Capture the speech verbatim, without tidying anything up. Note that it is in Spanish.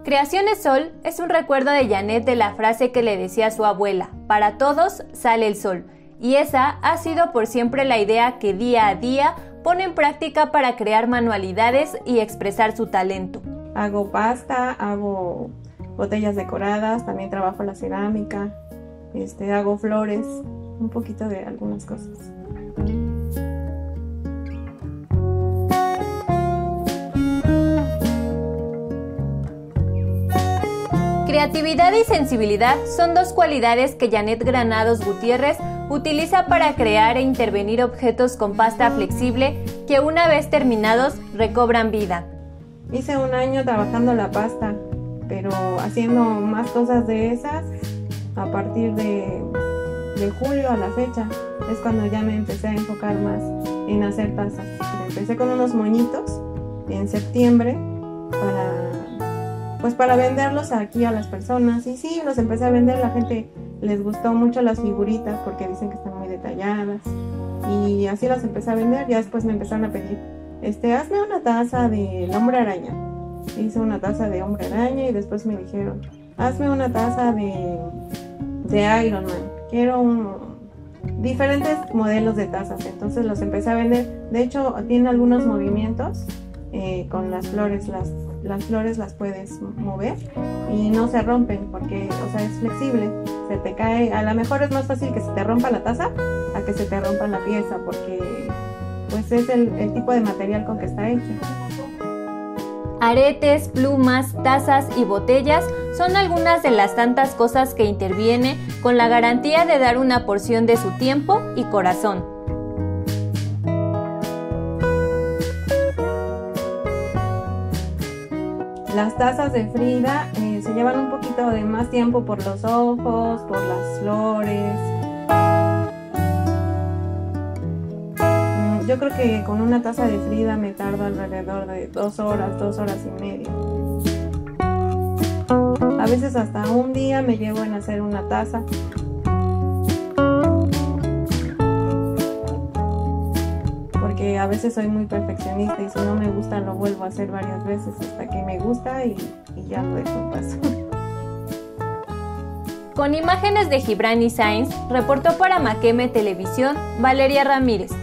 Creaciones Sol es un recuerdo de Janet de la frase que le decía a su abuela: para todos sale el sol, y esa ha sido por siempre la idea que día a día pone en práctica para crear manualidades y expresar su talento. Hago pasta, hago botellas decoradas, también trabajo la cerámica, este, hago flores, un poquito de algunas cosas. Creatividad y sensibilidad son dos cualidades que Janet Granados Gutiérrez utiliza para crear e intervenir objetos con pasta flexible que una vez terminados recobran vida. Hice un año trabajando la pasta, pero haciendo más cosas de esas a partir de, de julio a la fecha. Es cuando ya me empecé a enfocar más en hacer tazas. Empecé con unos moñitos en septiembre para, pues para venderlos aquí a las personas. Y sí, los empecé a vender, la gente les gustó mucho las figuritas porque dicen que están muy detalladas. Y así las empecé a vender, ya después me empezaron a pedir, este, hazme una taza del Hombre Araña. Hice una taza de Hombre Araña y después me dijeron, hazme una taza de, de Iron Man. Quiero un, diferentes modelos de tazas, entonces los empecé a vender. De hecho, tiene algunos movimientos eh, con las flores, las, las flores las puedes mover y no se rompen porque, o sea, es flexible. Se te cae, a lo mejor es más fácil que se te rompa la taza a que se te rompa la pieza porque pues es el, el tipo de material con que está hecho. Aretes, plumas, tazas y botellas son algunas de las tantas cosas que interviene con la garantía de dar una porción de su tiempo y corazón. Las tazas de Frida eh, se llevan un poquito de más tiempo por los ojos, por las flores. Mm, yo creo que con una taza de Frida me tardo alrededor de dos horas, dos horas y media. A veces hasta un día me llevo en hacer una taza. Porque a veces soy muy perfeccionista y si no me gusta lo vuelvo a hacer varias veces hasta que me gusta y, y ya lo dejo en paz. Con imágenes de Gibrani Sainz, reportó para Maqueme Televisión Valeria Ramírez.